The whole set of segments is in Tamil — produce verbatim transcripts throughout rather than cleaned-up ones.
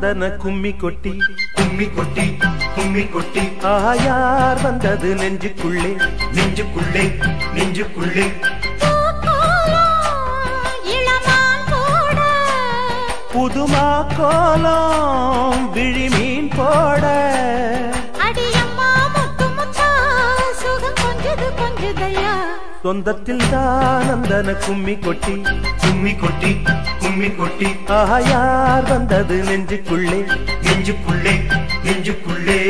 தானந்தன கும்மி கொட்டி கும்மி கொட்டி கும்மி கொட்டி ஆயார் வந்தது நெஞ்சுக்குள்ளே நெஞ்சுக்குள்ளே நெஞ்சுக்குள்ளே புதுமா கோலம் விழி மீன் போட சொந்தத்தில் தானந்தன கும்மி கொட்டி கும்மி கொட்டி கும்மி கொட்டி ஆயார் வந்தது நெஞ்சுக்குள்ளே நெஞ்சுக்குள்ளே நெஞ்சுக்குள்ளே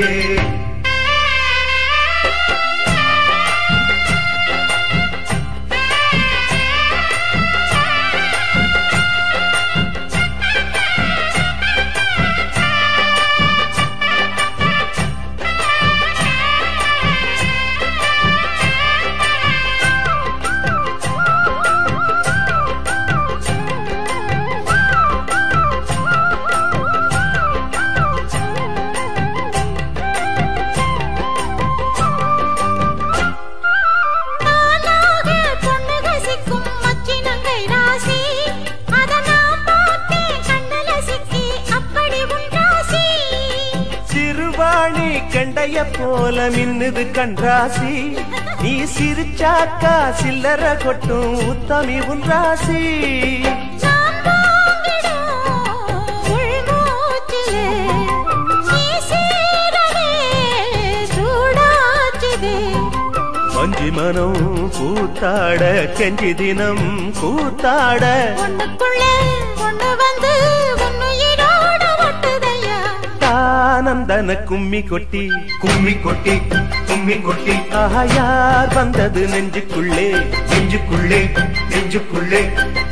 கண்டைய போல மின்னுது கண்ராசி நீ சிரிச்சாக்கா சில்லற கொட்டும் உத்தமி உன் ராசி வஞ்சி மனம் கூத்தாட கெஞ்சி தினம் கூத்தாட ஒண்ணுக்குள்ளே ஒண்ணு வந்து ஆனந்தன கும்மி கொட்டி கும்மி கொட்டி கும்மி கொட்டி ஆயார் வந்தது நெஞ்சுக்குள்ளே நெஞ்சுக்குள்ளே நெஞ்சுக்குள்ளே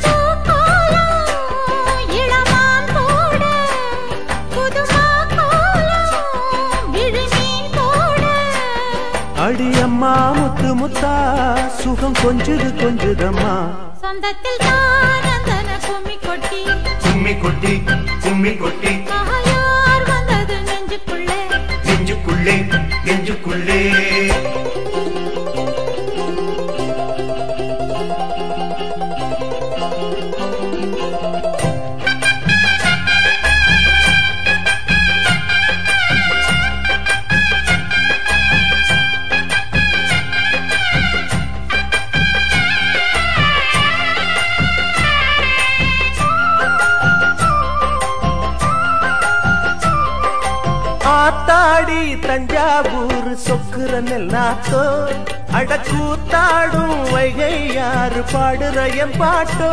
அடியம்மா முத்து முத்தா சுகம் கொஞ்சுது கொஞ்சுதம்மா சொந்தத்தில் தானந்தன கும்மி கொட்டி கும்மி கொட்டி கும்மி கொட்டி நெஞ்சுக்குள்ளே நெஞ்சுக்குள்ளே ஆத்தாடி தஞ்சாவூர் சொக்குற நெல்லாத்தோ அடக்கூத்தாடும் வைகை யாரு பாடுற என் பாட்டோ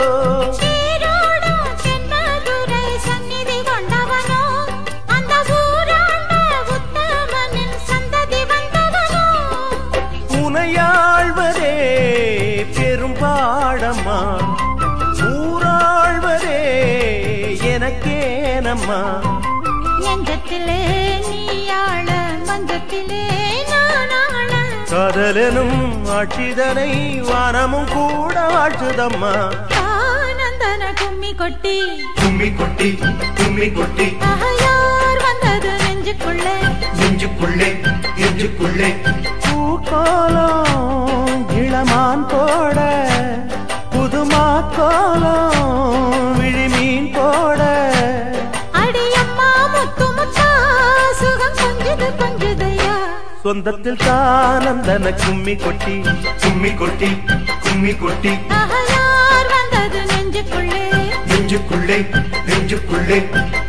உனையாழ்வரே பெரும் பாடம்மா ஊராழ்வரே எனக்கேனம்மா நெஞ்சத்திலே நீயாள மஞ்சத்திலே நானாள காதலனும் ஆட்சிதனை வானமும் கூட வாழ்த்துதம்மா ஆனந்தன கும்மி கொட்டி கும்மி கொட்டி கும்மி கொட்டி ஆயார் வந்தது நெஞ்சுக்குள்ளே நெஞ்சுக்குள்ளே நெஞ்சுக்குள்ளே பூக்கோலம் இளமான் போட புதுமா கோலம் விழி மீன் போட சொந்தத்தில் தானந்தன கும்மி கொட்டி கும்மி கொட்டி கும்மி கொட்டி ஆயார் வந்தது நெஞ்சுக்குள்ளே நெஞ்சுக்குள்ளே நெஞ்சுக்குள்ளே